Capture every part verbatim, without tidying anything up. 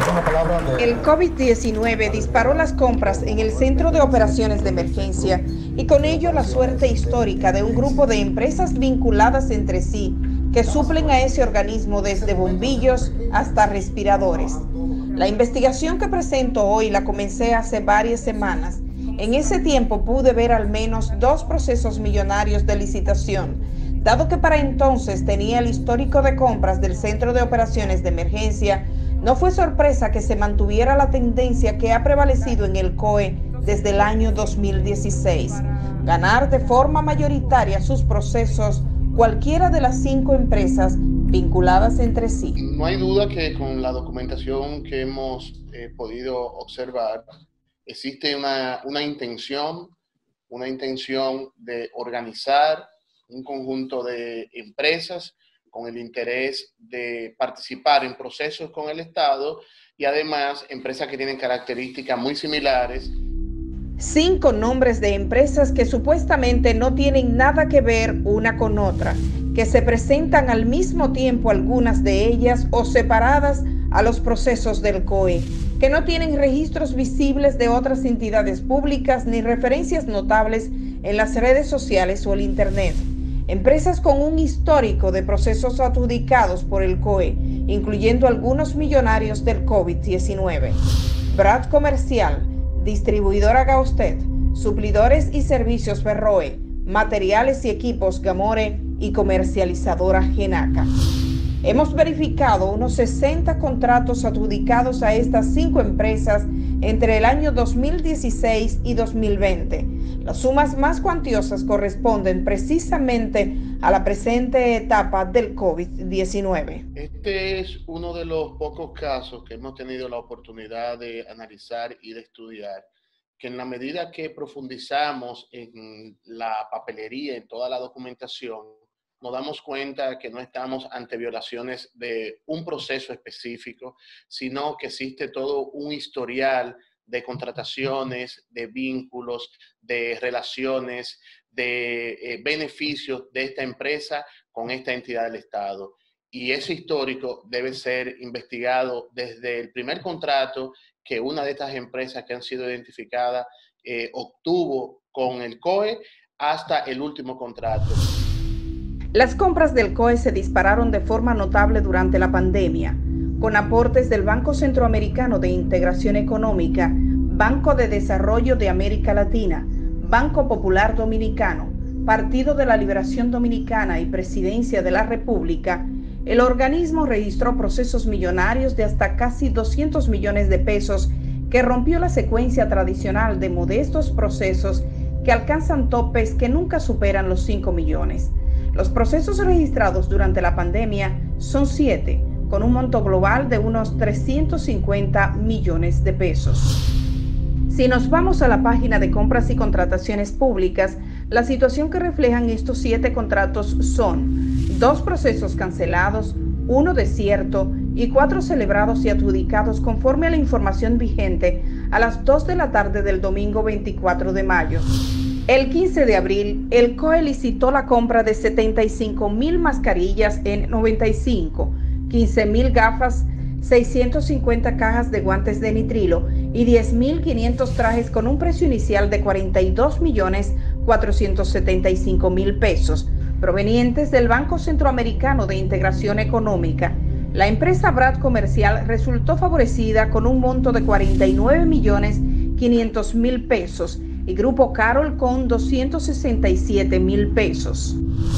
El COVID diecinueve disparó las compras en el Centro de Operaciones de Emergencia y con ello la suerte histórica de un grupo de empresas vinculadas entre sí que suplen a ese organismo desde bombillos hasta respiradores. La investigación que presento hoy la comencé hace varias semanas. En ese tiempo pude ver al menos dos procesos millonarios de licitación, dado que para entonces tenía el histórico de compras del Centro de Operaciones de Emergencia. No fue sorpresa que se mantuviera la tendencia que ha prevalecido en el C O E desde el año dos mil dieciséis, ganar de forma mayoritaria sus procesos cualquiera de las cinco empresas vinculadas entre sí. No hay duda que con la documentación que hemos eh, podido observar, existe una, una intención, una intención de organizar un conjunto de empresas con el interés de participar en procesos con el Estado y además empresas que tienen características muy similares. Cinco nombres de empresas que supuestamente no tienen nada que ver una con otra, que se presentan al mismo tiempo algunas de ellas o separadas a los procesos del C O E, que no tienen registros visibles de otras entidades públicas ni referencias notables en las redes sociales o el Internet. Empresas con un histórico de procesos adjudicados por el C O E, incluyendo algunos millonarios del COVID diecinueve. Brad Comercial, distribuidora Gaustet, suplidores y servicios Ferroe, materiales y equipos Gamore y comercializadora Genaca. Hemos verificado unos sesenta contratos adjudicados a estas cinco empresas entre el año dos mil dieciséis y dos mil veinte. Las sumas más cuantiosas corresponden precisamente a la presente etapa del COVID diecinueve. Este es uno de los pocos casos que hemos tenido la oportunidad de analizar y de estudiar, que en la medida que profundizamos en la papelería, en toda la documentación, nos damos cuenta que no estamos ante violaciones de un proceso específico, sino que existe todo un historial de contrataciones, de vínculos, de relaciones, de eh, beneficios de esta empresa con esta entidad del Estado. Y ese histórico debe ser investigado desde el primer contrato que una de estas empresas que han sido identificadas eh, obtuvo con el C O E hasta el último contrato. Las compras del C O E se dispararon de forma notable durante la pandemia, con aportes del Banco Centroamericano de Integración Económica, Banco de Desarrollo de América Latina, Banco Popular Dominicano, Partido de la Liberación Dominicana y Presidencia de la República. El organismo registró procesos millonarios de hasta casi doscientos millones de pesos, que rompió la secuencia tradicional de modestos procesos que alcanzan topes que nunca superan los cinco millones. Los procesos registrados durante la pandemia son siete, con un monto global de unos trescientos cincuenta millones de pesos. Si nos vamos a la página de compras y contrataciones públicas, la situación que reflejan estos siete contratos son dos procesos cancelados, uno desierto y cuatro celebrados y adjudicados conforme a la información vigente a las dos de la tarde del domingo veinticuatro de mayo. El quince de abril, el C O E licitó la compra de setenta y cinco mil mascarillas en noventa y cinco, quince mil gafas, seiscientas cincuenta cajas de guantes de nitrilo y diez mil quinientos trajes con un precio inicial de cuarenta y dos millones cuatrocientos setenta y cinco mil pesos, provenientes del Banco Centroamericano de Integración Económica. La empresa Brad Comercial resultó favorecida con un monto de cuarenta y nueve millones quinientos mil pesos y Grupo Carol con doscientos sesenta y siete mil pesos.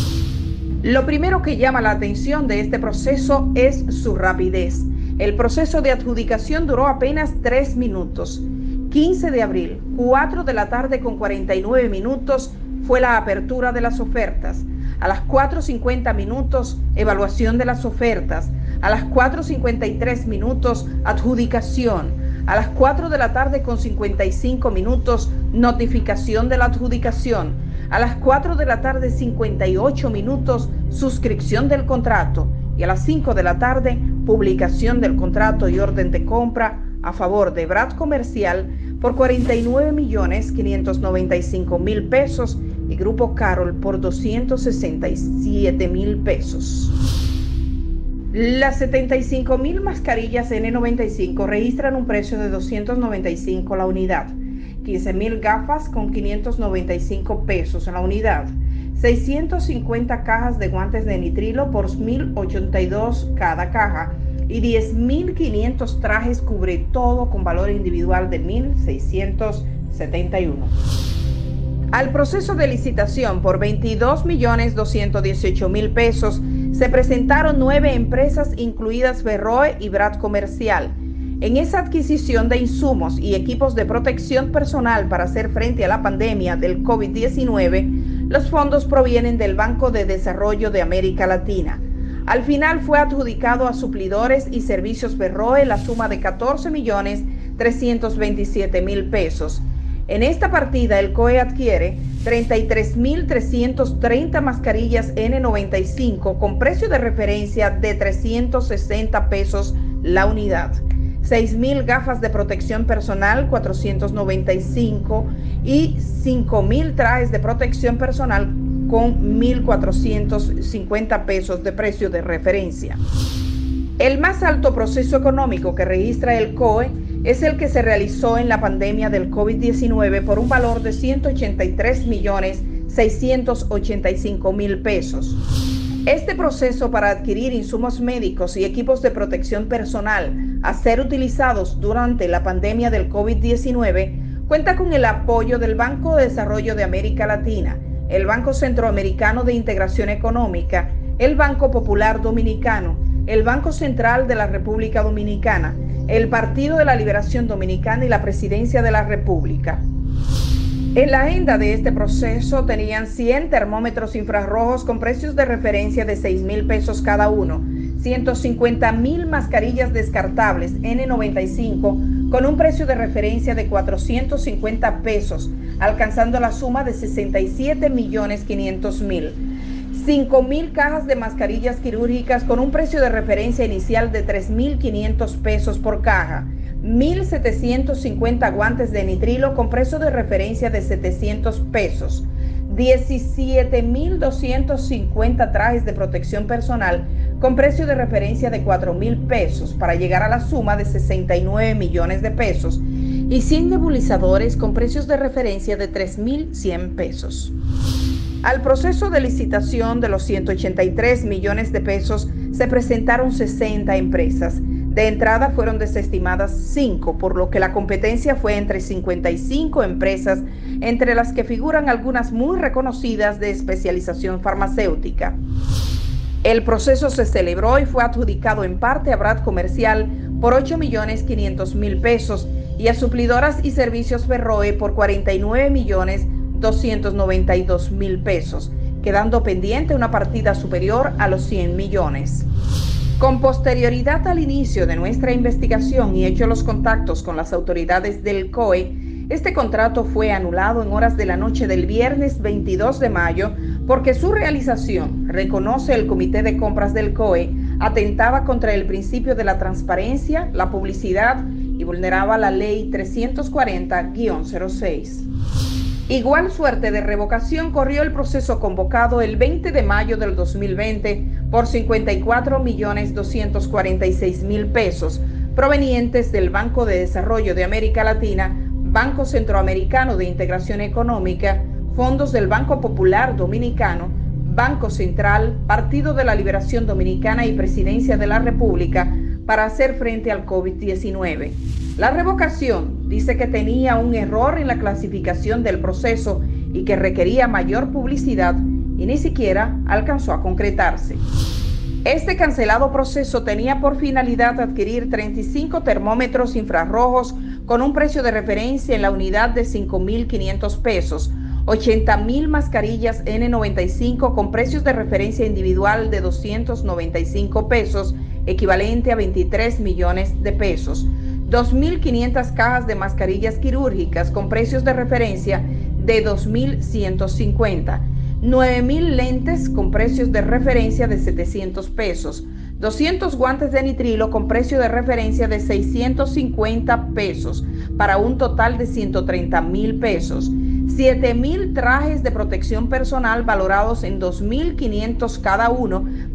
Lo primero que llama la atención de este proceso es su rapidez. El proceso de adjudicación duró apenas tres minutos. quince de abril, cuatro de la tarde con cuarenta y nueve minutos, fue la apertura de las ofertas. A las cuatro cincuenta minutos, evaluación de las ofertas. A las cuatro cincuenta y tres minutos, adjudicación. A las cuatro de la tarde con cincuenta y cinco minutos, notificación de la adjudicación. A las cuatro de la tarde cincuenta y ocho minutos, suscripción del contrato. Y a las cinco de la tarde, publicación del contrato y orden de compra a favor de Brad Comercial por cuarenta y nueve millones quinientos noventa y cinco mil pesos y Grupo Carol por doscientos sesenta y siete mil pesos. Las setenta y cinco mil mascarillas N noventa y cinco registran un precio de doscientos noventa y cinco la unidad, quince mil gafas con quinientos noventa y cinco pesos la unidad, seiscientas cincuenta cajas de guantes de nitrilo por mil ochenta y dos cada caja y diez mil quinientos trajes cubre todo con valor individual de mil seiscientos setenta y uno. Al proceso de licitación por veintidós millones doscientos dieciocho mil pesos se presentaron nueve empresas, incluidas Ferroe y Brad Comercial. En esa adquisición de insumos y equipos de protección personal para hacer frente a la pandemia del COVID diecinueve, los fondos provienen del Banco de Desarrollo de América Latina. Al final fue adjudicado a suplidores y servicios Ferroe la suma de catorce millones trescientos veintisiete mil pesos. En esta partida, el C O E adquiere treinta y tres mil trescientas treinta mascarillas N noventa y cinco con precio de referencia de trescientos sesenta pesos la unidad, seis mil gafas de protección personal cuatrocientos noventa y cinco y cinco mil trajes de protección personal con mil cuatrocientos cincuenta pesos de precio de referencia. El más alto proceso económico que registra el C O E es el que se realizó en la pandemia del COVID diecinueve por un valor de ciento ochenta y tres millones seiscientos ochenta y cinco mil pesos. Este proceso para adquirir insumos médicos y equipos de protección personal a ser utilizados durante la pandemia del COVID diecinueve cuenta con el apoyo del Banco de Desarrollo de América Latina, el Banco Centroamericano de Integración Económica, el Banco Popular Dominicano, el Banco Central de la República Dominicana, el Partido de la Liberación Dominicana y la Presidencia de la República. En la agenda de este proceso tenían cien termómetros infrarrojos con precios de referencia de seis mil pesos cada uno, ciento cincuenta mil mascarillas descartables N noventa y cinco con un precio de referencia de cuatrocientos cincuenta pesos, alcanzando la suma de sesenta y siete millones quinientos mil. cinco mil cajas de mascarillas quirúrgicas con un precio de referencia inicial de tres mil quinientos pesos por caja, mil setecientos cincuenta guantes de nitrilo con precio de referencia de setecientos pesos, diecisiete mil doscientos cincuenta trajes de protección personal con precio de referencia de cuatro mil pesos para llegar a la suma de sesenta y nueve millones de pesos y cien nebulizadores con precios de referencia de tres mil cien pesos. Al proceso de licitación de los ciento ochenta y tres millones de pesos se presentaron sesenta empresas. De entrada fueron desestimadas cinco, por lo que la competencia fue entre cincuenta y cinco empresas, entre las que figuran algunas muy reconocidas de especialización farmacéutica. El proceso se celebró y fue adjudicado en parte a Brad Comercial por ocho millones quinientos mil pesos y a suplidoras y servicios Ferroe por cuarenta y nueve millones doscientos noventa y dos mil pesos, quedando pendiente una partida superior a los cien millones. Con posterioridad al inicio de nuestra investigación y hecho los contactos con las autoridades del C O E, este contrato fue anulado en horas de la noche del viernes veintidós de mayo porque su realización, reconoce el Comité de Compras del C O E, atentaba contra el principio de la transparencia, la publicidad y vulneraba la Ley trescientos cuarenta guión cero seis. Igual suerte de revocación corrió el proceso convocado el veinte de mayo del dos mil veinte por cincuenta y cuatro millones doscientos cuarenta y seis mil pesos provenientes del Banco de Desarrollo de América Latina, Banco Centroamericano de Integración Económica, fondos del Banco Popular Dominicano, Banco Central, Partido de la Liberación Dominicana y Presidencia de la República para hacer frente al COVID diecinueve. La revocación dice que tenía un error en la clasificación del proceso y que requería mayor publicidad y ni siquiera alcanzó a concretarse. Este cancelado proceso tenía por finalidad adquirir treinta y cinco termómetros infrarrojos con un precio de referencia en la unidad de cinco mil quinientos pesos, ochenta mil mascarillas N noventa y cinco con precios de referencia individual de doscientos noventa y cinco pesos, equivalente a veintitrés millones de pesos, dos mil quinientas cajas de mascarillas quirúrgicas con precios de referencia de dos mil ciento cincuenta, nueve mil lentes con precios de referencia de setecientos pesos, doscientos guantes de nitrilo con precio de referencia de seiscientos cincuenta pesos, para un total de ciento treinta mil pesos, siete mil trajes de protección personal valorados en dos mil quinientos cada uno,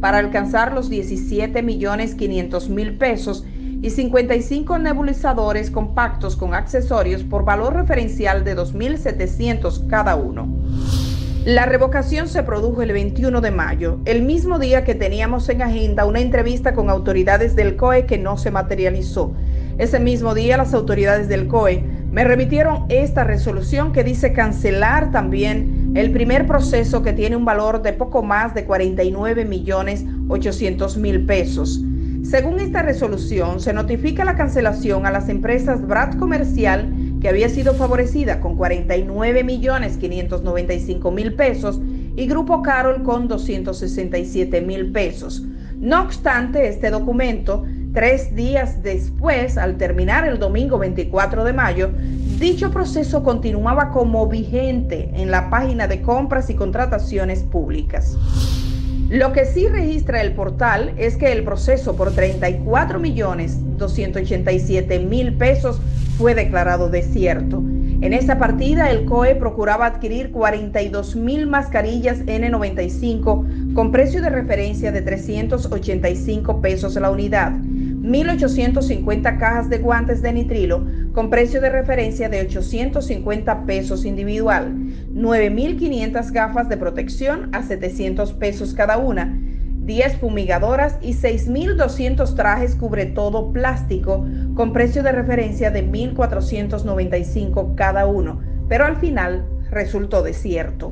para alcanzar los diecisiete millones quinientos mil pesos y cincuenta y cinco nebulizadores compactos con accesorios por valor referencial de dos mil setecientos cada uno. La revocación se produjo el veintiuno de mayo, el mismo día que teníamos en agenda una entrevista con autoridades del C O E que no se materializó. Ese mismo día las autoridades del C O E me remitieron esta resolución que dice cancelar también el primer proceso que tiene un valor de poco más de cuarenta y nueve millones ochocientos mil pesos. Según esta resolución, se notifica la cancelación a las empresas Brad Comercial, que había sido favorecida con cuarenta y nueve millones quinientos noventa y cinco mil pesos, y Grupo Carol con doscientos sesenta y siete mil pesos. No obstante, este documento, tres días después, al terminar el domingo veinticuatro de mayo, dicho proceso continuaba como vigente en la página de compras y contrataciones públicas. Lo que sí registra el portal es que el proceso por treinta y cuatro millones doscientos ochenta y siete mil pesos fue declarado desierto. En esa partida, el C O E procuraba adquirir cuarenta y dos mil mascarillas N noventa y cinco con precio de referencia de trescientos ochenta y cinco pesos la unidad, mil ochocientos cincuenta cajas de guantes de nitrilo con precio de referencia de ochocientos cincuenta pesos individual, nueve mil quinientas gafas de protección a setecientos pesos cada una, diez fumigadoras y seis mil doscientos trajes cubre todo plástico con precio de referencia de mil cuatrocientos noventa y cinco cada uno, pero al final resultó desierto.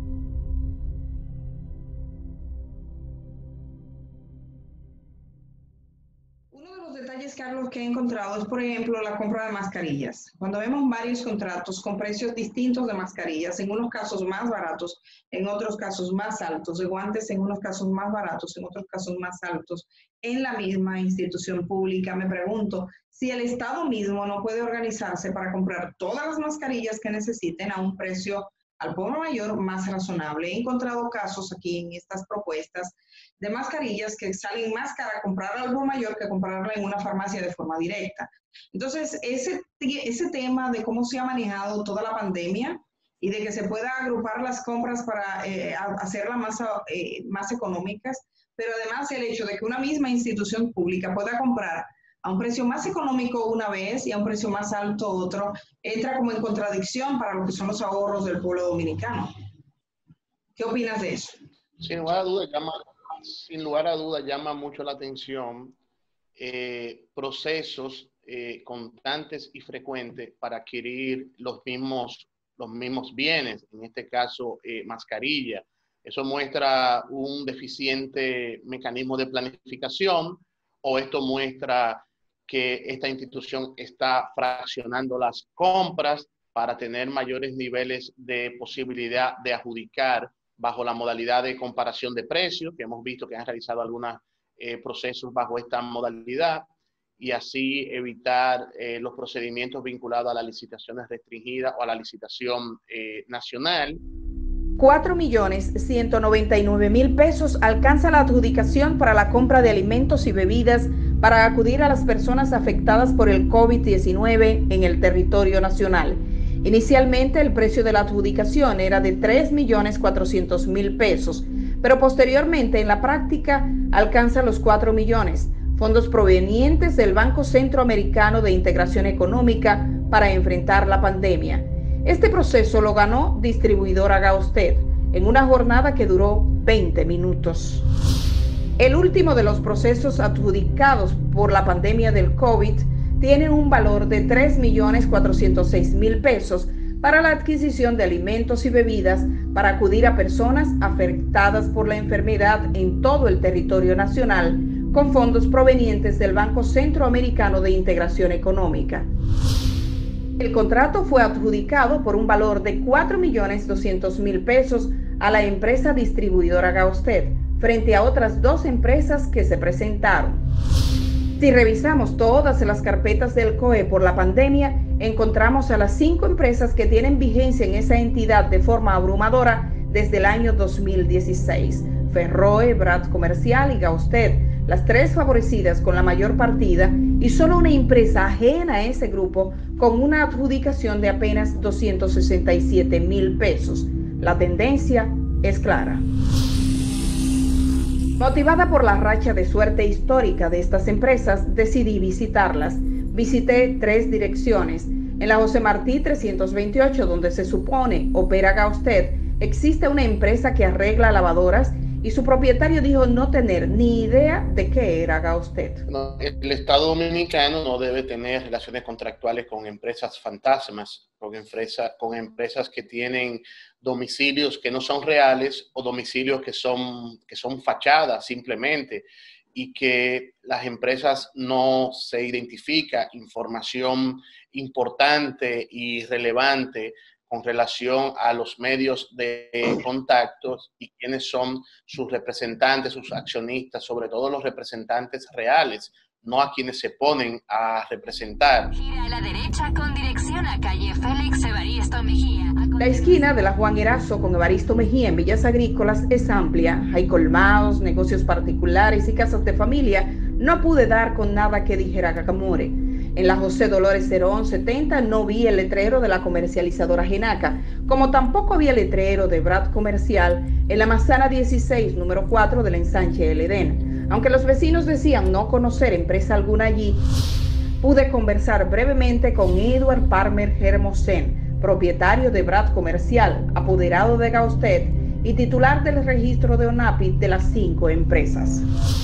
Detalles, Carlos, que he encontrado es, por ejemplo, la compra de mascarillas. Cuando vemos varios contratos con precios distintos de mascarillas, en unos casos más baratos, en otros casos más altos, de guantes en unos casos más baratos, en otros casos más altos, en la misma institución pública, me pregunto si el Estado mismo no puede organizarse para comprar todas las mascarillas que necesiten a un precio al por mayor más razonable. He encontrado casos aquí en estas propuestas de mascarillas que salen más cara comprar al por mayor que comprarla en una farmacia de forma directa. Entonces, ese, ese tema de cómo se ha manejado toda la pandemia y de que se pueda agrupar las compras para eh, hacerlas más, eh, más económicas, pero además el hecho de que una misma institución pública pueda comprar a un precio más económico una vez y a un precio más alto otro, entra como en contradicción para lo que son los ahorros del pueblo dominicano. ¿Qué opinas de eso? Sin lugar a dudas, llama, sin lugar a dudas, llama mucho la atención eh, procesos eh, constantes y frecuentes para adquirir los mismos, los mismos bienes, en este caso eh, mascarilla. Eso muestra un deficiente mecanismo de planificación, o esto muestra que esta institución está fraccionando las compras para tener mayores niveles de posibilidad de adjudicar bajo la modalidad de comparación de precios, que hemos visto que han realizado algunos eh, procesos bajo esta modalidad, y así evitar eh, los procedimientos vinculados a las licitaciones restringidas o a la licitación eh, nacional. cuatro millones ciento noventa y nueve mil pesos alcanza la adjudicación para la compra de alimentos y bebidas para acudir a las personas afectadas por el COVID diecinueve en el territorio nacional. Inicialmente el precio de la adjudicación era de tres millones cuatrocientos mil pesos, pero posteriormente en la práctica alcanza los cuatro millones, fondos provenientes del Banco Centroamericano de Integración Económica para enfrentar la pandemia. Este proceso lo ganó Distribuidora Gausted en una jornada que duró veinte minutos. El último de los procesos adjudicados por la pandemia del COVID tiene un valor de tres millones cuatrocientos seis mil pesos para la adquisición de alimentos y bebidas para acudir a personas afectadas por la enfermedad en todo el territorio nacional, con fondos provenientes del Banco Centroamericano de Integración Económica. El contrato fue adjudicado por un valor de cuatro millones doscientos mil pesos a la empresa Distribuidora Gausted, frente a otras dos empresas que se presentaron. Si revisamos todas las carpetas del C O E por la pandemia, encontramos a las cinco empresas que tienen vigencia en esa entidad de forma abrumadora desde el año dos mil dieciséis. Ferroe, Brad Comercial y Gausted, las tres favorecidas con la mayor partida, y solo una empresa ajena a ese grupo con una adjudicación de apenas doscientos sesenta y siete mil pesos. La tendencia es clara. Motivada por la racha de suerte histórica de estas empresas, decidí visitarlas. Visité tres direcciones. En la José Martí trescientos veintiocho, donde se supone opera Gausted, existe una empresa que arregla lavadoras y su propietario dijo no tener ni idea de qué era Gausted. No, el Estado Dominicano no debe tener relaciones contractuales con empresas fantasmas, con, empresa, con empresas que tienen domicilios que no son reales o domicilios que son, que son fachadas simplemente, y que las empresas no se identifica información importante y relevante con relación a los medios de contactos y quiénes son sus representantes, sus accionistas, sobre todo los representantes reales, no a quienes se ponen a representar. Gira a la derecha con dirección a calle Félix Evaristo Mejía. La esquina de la Juan Erazo con Evaristo Mejía en Villas Agrícolas es amplia. Hay colmados, negocios particulares y casas de familia. No pude dar con nada que dijera Cacamore. En la José Dolores cero once setenta no vi el letrero de la comercializadora Genaca, como tampoco había letrero de Brad Comercial en la manzana dieciséis, número cuatro del ensanche El Edén. Aunque los vecinos decían no conocer empresa alguna allí, pude conversar brevemente con Edward Palmer Hermosen, propietario de Brad Comercial, apoderado de Gausted y titular del registro de ONAPI de las cinco empresas.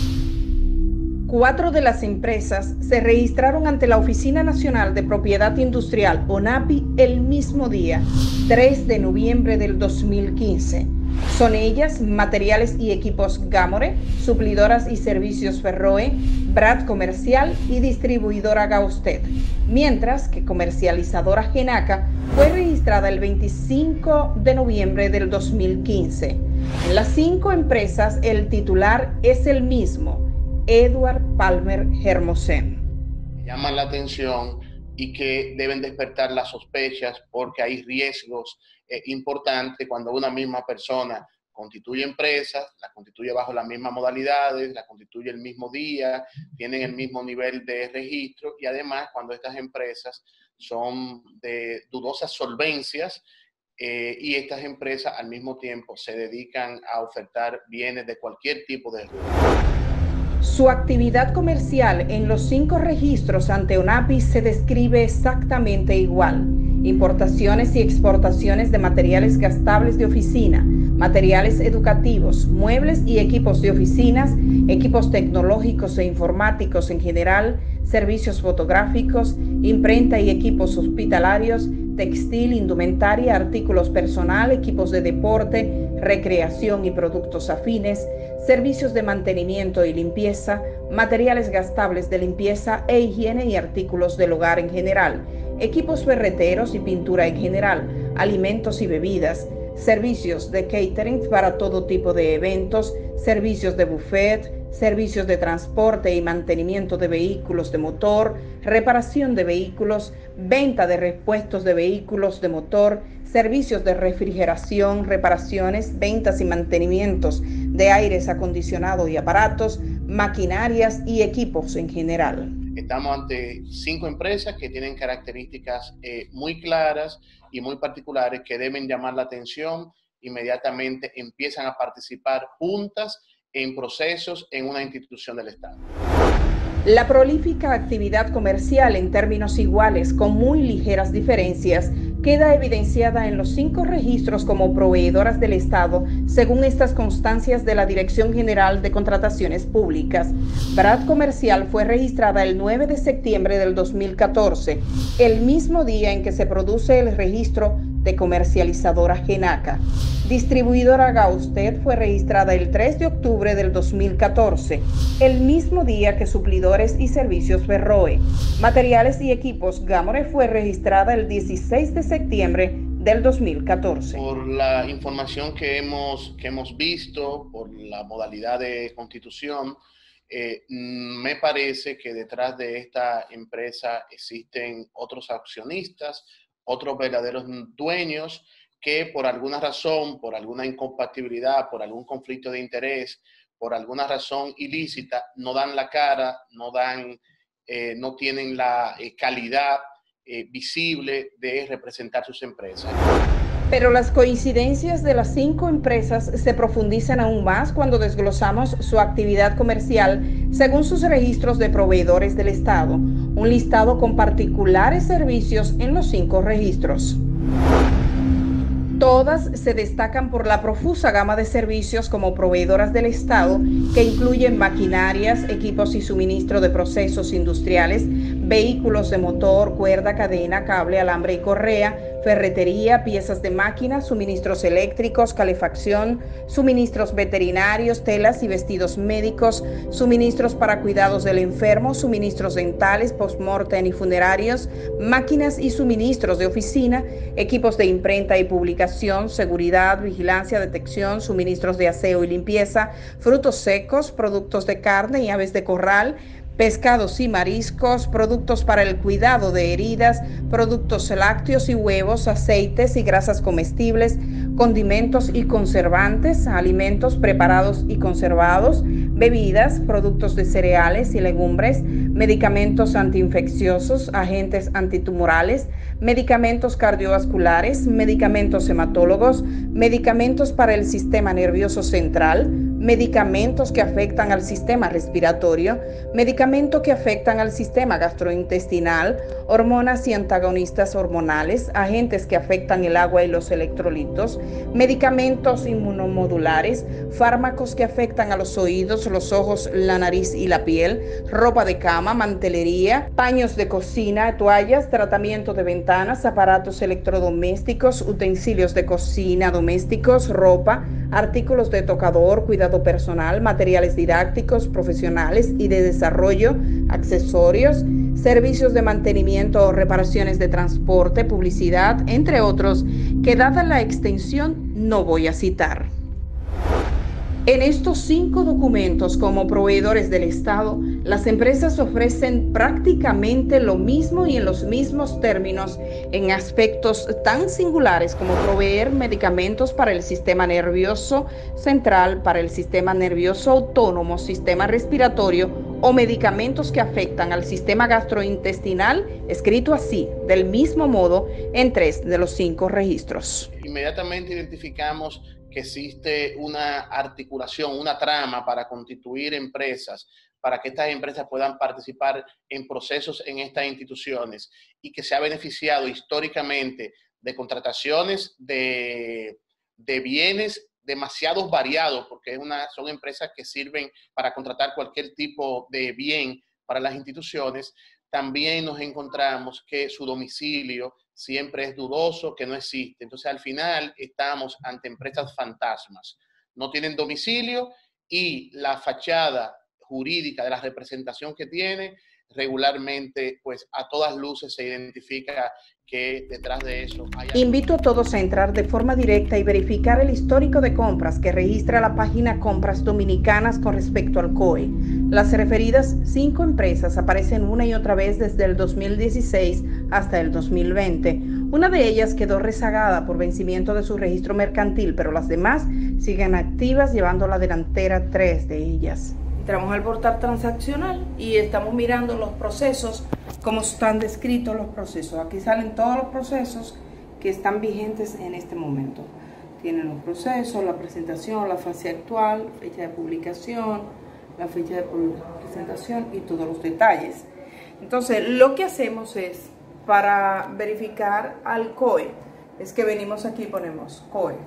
Cuatro de las empresas se registraron ante la Oficina Nacional de Propiedad Industrial, ONAPI, el mismo día, tres de noviembre del dos mil quince. Son ellas Materiales y Equipos Gamore, Suplidoras y Servicios Ferroe, Brad Comercial y Distribuidora Gausted, mientras que Comercializadora Genaca fue registrada el veinticinco de noviembre del dos mil quince. En las cinco empresas el titular es el mismo, Edward Palmer Hermosen. Llaman la atención y que deben despertar las sospechas porque hay riesgos eh, importantes cuando una misma persona constituye empresas, las constituye bajo las mismas modalidades, las constituye el mismo día, tienen el mismo nivel de registro y además cuando estas empresas son de dudosas solvencias eh, y estas empresas al mismo tiempo se dedican a ofertar bienes de cualquier tipo de rubro. Su actividad comercial en los cinco registros ante ONAPI se describe exactamente igual. Importaciones y exportaciones de materiales gastables de oficina, materiales educativos, muebles y equipos de oficinas, equipos tecnológicos e informáticos en general, servicios fotográficos, imprenta y equipos hospitalarios, textil, indumentaria, artículos personal, equipos de deporte, recreación y productos afines, servicios de mantenimiento y limpieza, materiales gastables de limpieza e higiene y artículos del hogar en general, equipos ferreteros y pintura en general, alimentos y bebidas, servicios de catering para todo tipo de eventos, servicios de buffet, servicios de transporte y mantenimiento de vehículos de motor, reparación de vehículos, venta de repuestos de vehículos de motor, servicios de refrigeración, reparaciones, ventas y mantenimientos de aires acondicionados y aparatos, maquinarias y equipos en general. Estamos ante cinco empresas que tienen características eh, muy claras y muy particulares que deben llamar la atención. Inmediatamente empiezan a participar juntas en procesos en una institución del Estado. La prolífica actividad comercial en términos iguales, con muy ligeras diferencias, queda evidenciada en los cinco registros como proveedoras del Estado, según estas constancias de la Dirección General de Contrataciones Públicas. Brad Comercial fue registrada el nueve de septiembre del dos mil catorce, el mismo día en que se produce el registro de comercializadora Genaca. Distribuidora Gausted fue registrada el tres de octubre del dos mil catorce, el mismo día que Suplidores y Servicios Ferroe. Materiales y Equipos Gamore fue registrada el dieciséis de septiembre del dos mil catorce. Por la información que hemos, que hemos visto, por la modalidad de constitución, eh, me parece que detrás de esta empresa existen otros accionistas, otros verdaderos dueños que por alguna razón, por alguna incompatibilidad, por algún conflicto de interés, por alguna razón ilícita, no dan la cara, no, dan, eh, no tienen la eh, calidad eh, visible de representar sus empresas. Pero las coincidencias de las cinco empresas se profundizan aún más cuando desglosamos su actividad comercial según sus registros de proveedores del Estado, un listado con particulares servicios en los cinco registros. Todas se destacan por la profusa gama de servicios como proveedoras del Estado, que incluyen maquinarias, equipos y suministro de procesos industriales, vehículos de motor, cuerda, cadena, cable, alambre y correa, ferretería, piezas de máquinas, suministros eléctricos, calefacción, suministros veterinarios, telas y vestidos médicos, suministros para cuidados del enfermo, suministros dentales, postmortem y funerarios, máquinas y suministros de oficina, equipos de imprenta y publicación, seguridad, vigilancia, detección, suministros de aseo y limpieza, frutos secos, productos de carne y aves de corral, pescados y mariscos, productos para el cuidado de heridas, productos lácteos y huevos, aceites y grasas comestibles, condimentos y conservantes, alimentos preparados y conservados, bebidas, productos de cereales y legumbres, medicamentos antiinfecciosos, agentes antitumorales, medicamentos cardiovasculares, medicamentos hematólogos, medicamentos para el sistema nervioso central, medicamentos que afectan al sistema respiratorio, medicamentos que afectan al sistema gastrointestinal, hormonas y antagonistas hormonales, agentes que afectan el agua y los electrolitos, medicamentos inmunomodulares, fármacos que afectan a los oídos, los ojos, la nariz y la piel, ropa de cama, mantelería, paños de cocina, toallas, tratamiento de ventanas, aparatos electrodomésticos, utensilios de cocina domésticos, ropa, artículos de tocador, cuidado personal, materiales didácticos, profesionales y de desarrollo, accesorios, servicios de mantenimiento o reparaciones de transporte, publicidad, entre otros, que dada la extensión no voy a citar. En estos cinco documentos como proveedores del Estado, las empresas ofrecen prácticamente lo mismo y en los mismos términos en aspectos tan singulares como proveer medicamentos para el sistema nervioso central, para el sistema nervioso autónomo, sistema respiratorio o medicamentos que afectan al sistema gastrointestinal, escrito así, del mismo modo, en tres de los cinco registros. Inmediatamente identificamos que existe una articulación, una trama para constituir empresas, para que estas empresas puedan participar en procesos en estas instituciones y que se ha beneficiado históricamente de contrataciones de, de bienes demasiados variados, porque es una, son empresas que sirven para contratar cualquier tipo de bien para las instituciones. También nos encontramos que su domicilio siempre es dudoso, que no existe. Entonces, al final, estamos ante empresas fantasmas. No tienen domicilio y la fachada jurídica de la representación que tiene, regularmente, pues, a todas luces se identifica que detrás de eso hay... Invito a todos a entrar de forma directa y verificar el histórico de compras que registra la página Compras Dominicanas con respecto al C O E. Las referidas cinco empresas aparecen una y otra vez desde el dos mil dieciséis hasta el dos mil veinte. Una de ellas quedó rezagada por vencimiento de su registro mercantil, pero las demás siguen activas, llevando la delantera tres de ellas. Entramos al portal transaccional y estamos mirando los procesos, cómo están descritos los procesos. Aquí salen todos los procesos que están vigentes en este momento. Tienen los procesos, la presentación, la fase actual, fecha de publicación, la fecha de presentación y todos los detalles. Entonces, lo que hacemos es, para verificar al C O E, es que venimos aquí y ponemos C O E.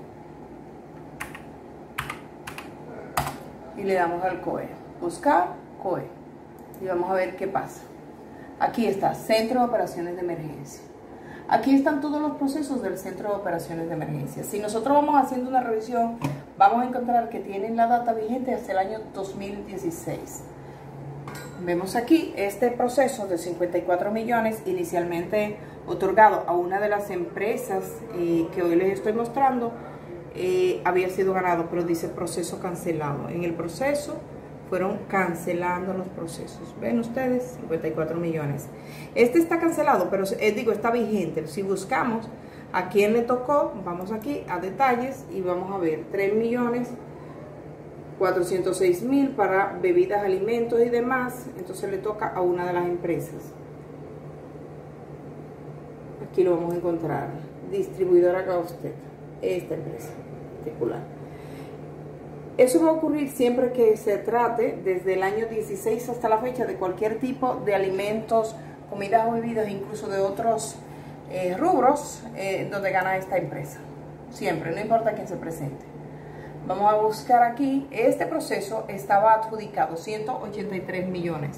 Y le damos al C O E. Buscar C O E. Y vamos a ver qué pasa. Aquí está, Centro de Operaciones de Emergencia. Aquí están todos los procesos del Centro de Operaciones de Emergencia. Si nosotros vamos haciendo una revisión, vamos a encontrar que tienen la data vigente hasta el año dos mil dieciséis. Vemos aquí este proceso de cincuenta y cuatro millones inicialmente otorgado a una de las empresas eh, que hoy les estoy mostrando, eh, había sido ganado, pero dice proceso cancelado. En el proceso fueron cancelando los procesos. ¿Ven ustedes? cincuenta y cuatro millones. Este está cancelado, pero eh, digo, está vigente. Si buscamos a quién le tocó, vamos aquí a detalles y vamos a ver tres millones cuatrocientos seis mil para bebidas, alimentos y demás. Entonces le toca a una de las empresas. Aquí lo vamos a encontrar. Distribuidora Gaustet. esta empresa particular. Eso va a ocurrir siempre que se trate, desde el año dieciséis hasta la fecha, de cualquier tipo de alimentos, comidas o bebidas, incluso de otros eh, rubros eh, donde gana esta empresa. Siempre, no importa quién se presente. Vamos a buscar aquí. Este proceso estaba adjudicado ciento ochenta y tres millones.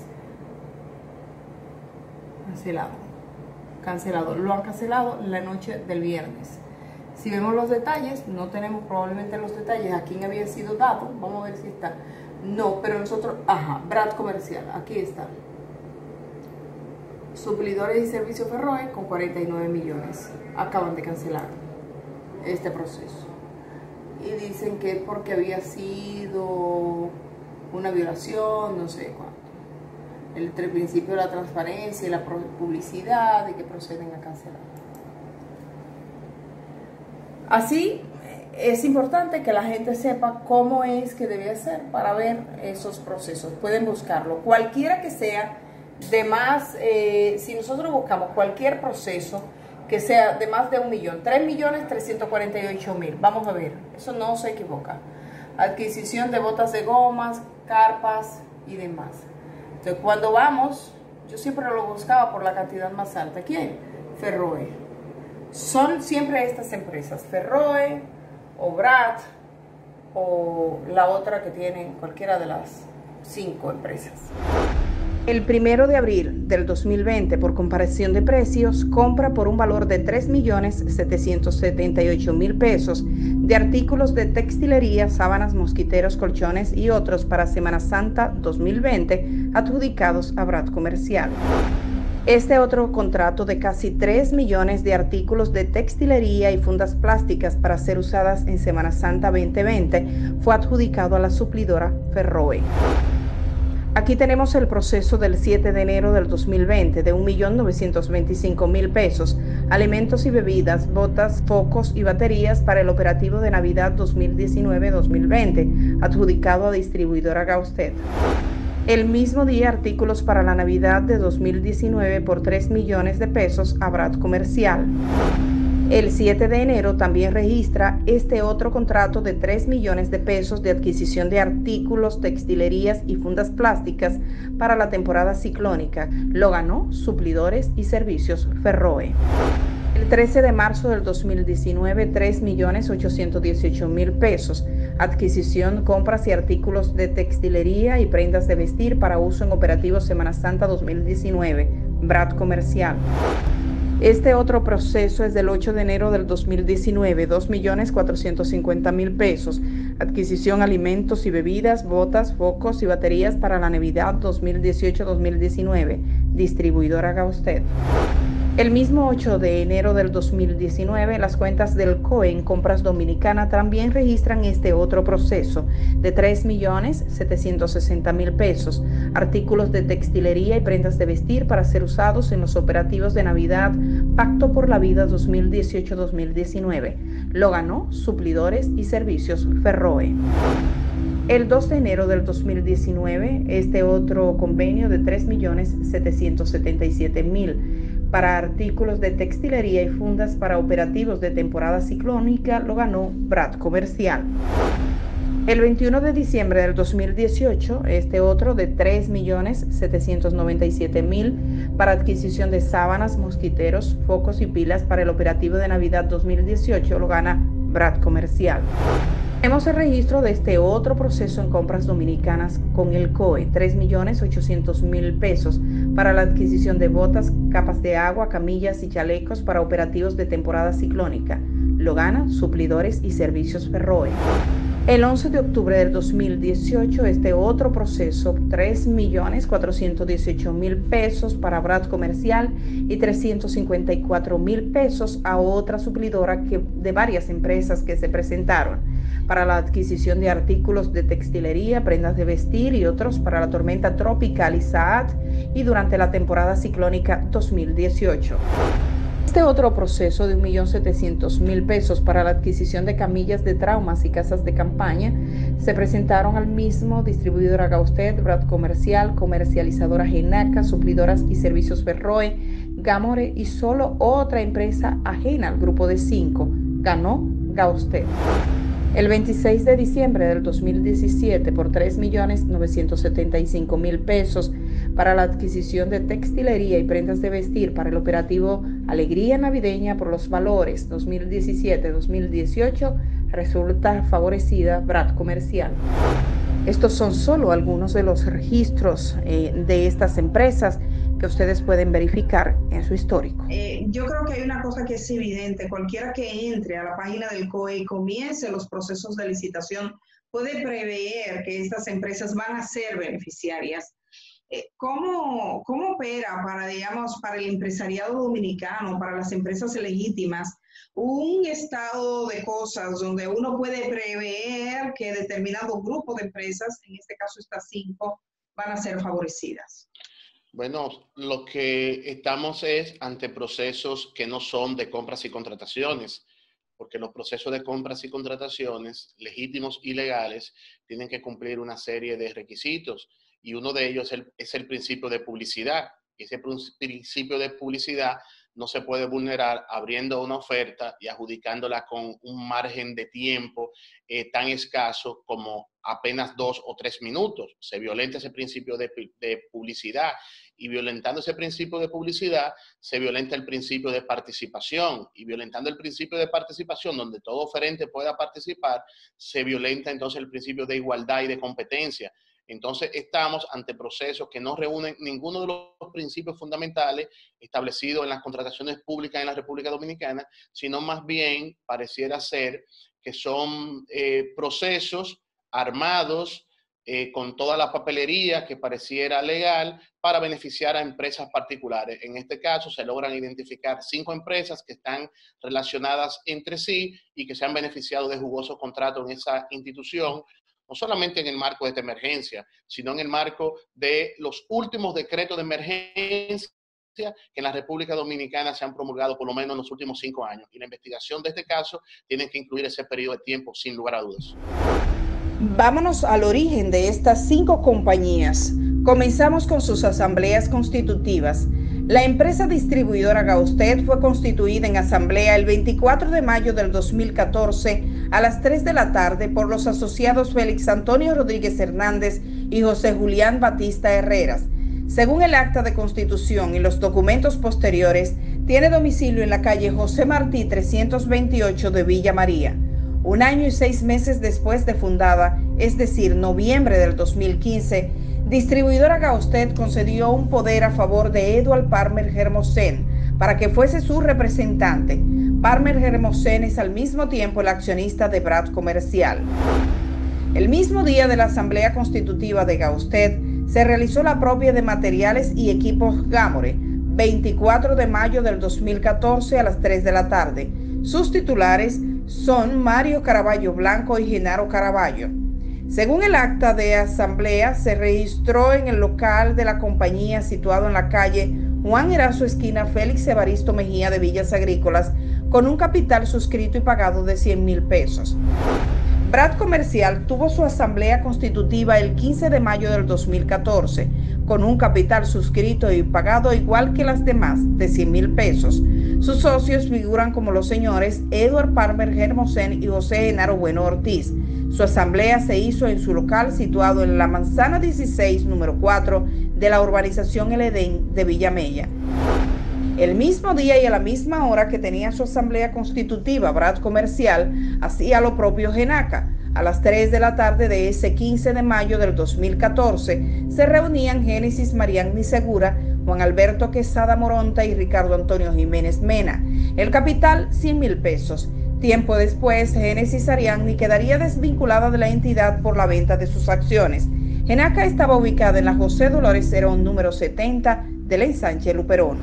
Cancelado. Cancelado. Lo han cancelado la noche del viernes. Si vemos los detalles, no tenemos probablemente los detalles a quién había sido dado. Vamos a ver si está. No, pero nosotros, ajá, Brad Comercial, aquí está. Suplidores y servicios Ferroe con cuarenta y nueve millones. Acaban de cancelar este proceso. Y dicen que es porque había sido una violación, no sé cuánto. Entre el principio de la transparencia y la publicidad, y que proceden a cancelar. Así, es importante que la gente sepa cómo es que debe hacer para ver esos procesos. Pueden buscarlo. Cualquiera que sea de más, eh, si nosotros buscamos cualquier proceso que sea de más de un millón, tres millones trescientos cuarenta y ocho mil, vamos a ver, eso no se equivoca. Adquisición de botas de gomas, carpas y demás. Entonces, cuando vamos, yo siempre lo buscaba por la cantidad más alta. ¿Quién? Ferroe. Son siempre estas empresas, Ferroe o Brad o la otra que tienen cualquiera de las cinco empresas. El primero de abril del dos mil veinte, por comparación de precios, compra por un valor de tres millones setecientos setenta y ocho mil pesos de artículos de textilería, sábanas, mosquiteros, colchones y otros para Semana Santa dos mil veinte, adjudicados a Brad Comercial. Este otro contrato de casi tres millones de artículos de textilería y fundas plásticas para ser usadas en Semana Santa veinte veinte fue adjudicado a la suplidora Ferroe. Aquí tenemos el proceso del siete de enero del dos mil veinte de un millón novecientos veinticinco mil pesos, alimentos y bebidas, botas, focos y baterías para el operativo de Navidad dos mil diecinueve dos mil veinte, adjudicado a distribuidora Gausted. El mismo día, artículos para la Navidad de dos mil diecinueve por tres millones de pesos a Brad Comercial. El siete de enero también registra este otro contrato de tres millones de pesos de adquisición de artículos, textilerías y fundas plásticas para la temporada ciclónica. Lo ganó Suplidores y Servicios Ferroe. El trece de marzo del dos mil diecinueve, tres millones ochocientos dieciocho mil pesos. Adquisición, compras y artículos de textilería y prendas de vestir para uso en operativo Semana Santa dos mil diecinueve. Brad Comercial. Este otro proceso es del ocho de enero del dos mil diecinueve, dos millones cuatrocientos cincuenta mil pesos. Adquisición, alimentos y bebidas, botas, focos y baterías para la Navidad dos mil dieciocho dos mil diecinueve. Distribuidora Gausted. El mismo ocho de enero del dos mil diecinueve, las cuentas del C O E en Compras Dominicana también registran este otro proceso de tres millones setecientos sesenta mil pesos, artículos de textilería y prendas de vestir para ser usados en los operativos de Navidad Pacto por la Vida dos mil dieciocho dos mil diecinueve. Lo ganó Suplidores y Servicios Ferroe. El dos de enero del dos mil diecinueve, este otro convenio de tres millones setecientos setenta y siete mil para artículos de textilería y fundas para operativos de temporada ciclónica lo ganó Brad Comercial. El veintiuno de diciembre del dos mil dieciocho, este otro de tres millones setecientos noventa y siete mil para adquisición de sábanas, mosquiteros, focos y pilas para el operativo de Navidad dos mil dieciocho lo gana Brad Comercial. Tenemos el registro de este otro proceso en Compras Dominicanas con el C O E, tres millones ochocientos mil pesos para la adquisición de botas, capas de agua, camillas y chalecos para operativos de temporada ciclónica. Lo gana Suplidores y Servicios Ferroe. El once de octubre del dos mil dieciocho, este otro proceso, tres millones cuatrocientos dieciocho mil pesos para Brad Comercial y trescientos cincuenta y cuatro mil pesos a otra suplidora que, de varias empresas que se presentaron para la adquisición de artículos de textilería, prendas de vestir y otros para la tormenta tropical Isaac y durante la temporada ciclónica dos mil dieciocho. Este otro proceso de un millón setecientos mil pesos para la adquisición de camillas de traumas y casas de campaña se presentaron al mismo distribuidora Gausted, Brad Comercial, comercializadora Genaca, Suplidoras y Servicios Ferroe, Gamore y solo otra empresa ajena al grupo de cinco. Ganó Gausted. El veintiséis de diciembre del dos mil diecisiete, por tres millones novecientos setenta y cinco mil pesos para la adquisición de textilería y prendas de vestir para el operativo Alegría Navideña por los Valores dos mil diecisiete dos mil dieciocho, resulta favorecida Brad Comercial. Estos son solo algunos de los registros eh, de estas empresas que ustedes pueden verificar en su histórico. Eh, yo creo que hay una cosa que es evidente: cualquiera que entre a la página del C O E y comience los procesos de licitación puede prever que estas empresas van a ser beneficiarias. Eh, ¿cómo, ¿Cómo opera para, digamos, para el empresariado dominicano, para las empresas legítimas, un estado de cosas donde uno puede prever que determinado grupo de empresas, en este caso estas cinco, van a ser favorecidas? Bueno, lo que estamos es ante procesos que no son de compras y contrataciones, porque los procesos de compras y contrataciones, legítimos y legales, tienen que cumplir una serie de requisitos, y uno de ellos es el, es el principio de publicidad. Ese principio de publicidad no se puede vulnerar abriendo una oferta y adjudicándola con un margen de tiempo eh, tan escaso como apenas dos o tres minutos. Se violenta ese principio de, de publicidad, y violentando ese principio de publicidad se violenta el principio de participación, y violentando el principio de participación, donde todo oferente pueda participar, se violenta entonces el principio de igualdad y de competencia. Entonces estamos ante procesos que no reúnen ninguno de los principios fundamentales establecidos en las contrataciones públicas en la República Dominicana, sino más bien pareciera ser que son eh, procesos armados eh, con toda la papelería que pareciera legal para beneficiar a empresas particulares. En este caso se logran identificar cinco empresas que están relacionadas entre sí y que se han beneficiado de jugosos contratos en esa institución, no solamente en el marco de esta emergencia, sino en el marco de los últimos decretos de emergencia que en la República Dominicana se han promulgado por lo menos en los últimos cinco años. Y la investigación de este caso tiene que incluir ese periodo de tiempo, sin lugar a dudas. Vámonos al origen de estas cinco compañías. Comenzamos con sus asambleas constitutivas. La empresa distribuidora Gausted fue constituida en asamblea el veinticuatro de mayo del dos mil catorce a las tres de la tarde por los asociados Félix Antonio Rodríguez Hernández y José Julián Batista Herreras. Según el acta de constitución y los documentos posteriores, tiene domicilio en la calle José Martí trescientos veintiocho de Villa María. Un año y seis meses después de fundada, es decir, noviembre del dos mil quince, Distribuidora Gausted concedió un poder a favor de Edward Palmer Hermosén para que fuese su representante. Palmer Hermosén es al mismo tiempo el accionista de Brad Comercial. El mismo día de la Asamblea Constitutiva de Gausted se realizó la propia de materiales y equipos Gamore, veinticuatro de mayo del dos mil catorce a las tres de la tarde. Sus titulares son Mario Caraballo Blanco y Genaro Caraballo. Según el acta de asamblea, se registró en el local de la compañía situado en la calle Juan Erazo esquina Félix Evaristo Mejía de Villas Agrícolas, con un capital suscrito y pagado de cien mil pesos. Brad Comercial tuvo su asamblea constitutiva el quince de mayo del dos mil catorce, con un capital suscrito y pagado igual que las demás, de cien mil pesos. Sus socios figuran como los señores Edward Palmer Hermosén y José Genaro Bueno Ortiz. Su asamblea se hizo en su local situado en la manzana dieciséis, número cuatro, de la urbanización El Edén de Villa Mella. El mismo día y a la misma hora que tenía su asamblea constitutiva, Brad Comercial hacía lo propio Genaca. A las tres de la tarde de ese quince de mayo del dos mil catorce se reunían Génesis Marianni Segura, Juan Alberto Quesada Moronta y Ricardo Antonio Jiménez Mena. El capital, cien mil pesos. Tiempo después, Génesis Arianni quedaría desvinculada de la entidad por la venta de sus acciones. Genaca estaba ubicada en la José Dolores Cerón número setenta del ensanche Luperón.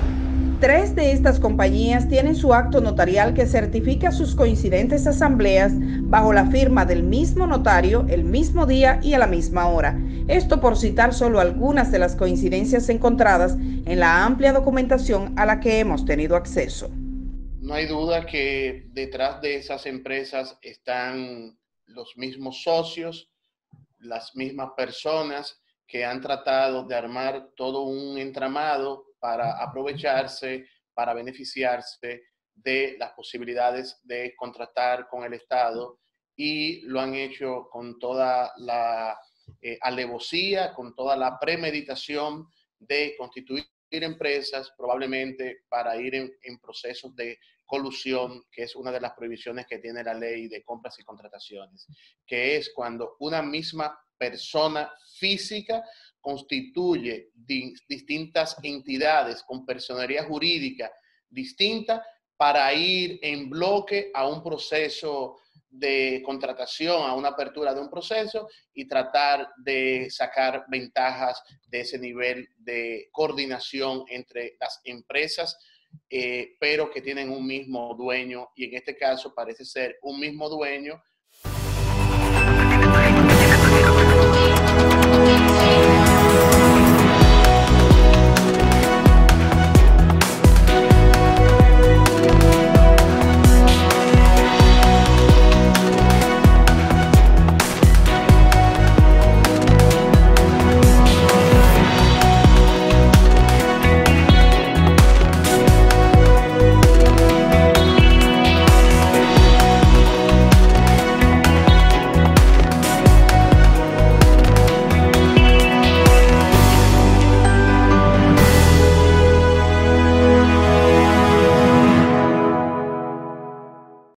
Tres de estas compañías tienen su acto notarial que certifica sus coincidentes asambleas bajo la firma del mismo notario el mismo día y a la misma hora. Esto por citar solo algunas de las coincidencias encontradas en la amplia documentación a la que hemos tenido acceso. No hay duda que detrás de esas empresas están los mismos socios, las mismas personas que han tratado de armar todo un entramado para aprovecharse, para beneficiarse de las posibilidades de contratar con el Estado y lo han hecho con toda la eh, alevosía, con toda la premeditación de constituir empresas, probablemente para ir en, en procesos de colusión, que es una de las prohibiciones que tiene la ley de compras y contrataciones, que es cuando una misma persona física constituye di, distintas entidades con personería jurídica distinta para ir en bloque a un proceso de contratación, a una apertura de un proceso y tratar de sacar ventajas de ese nivel de coordinación entre las empresas, eh, pero que tienen un mismo dueño, y en este caso parece ser un mismo dueño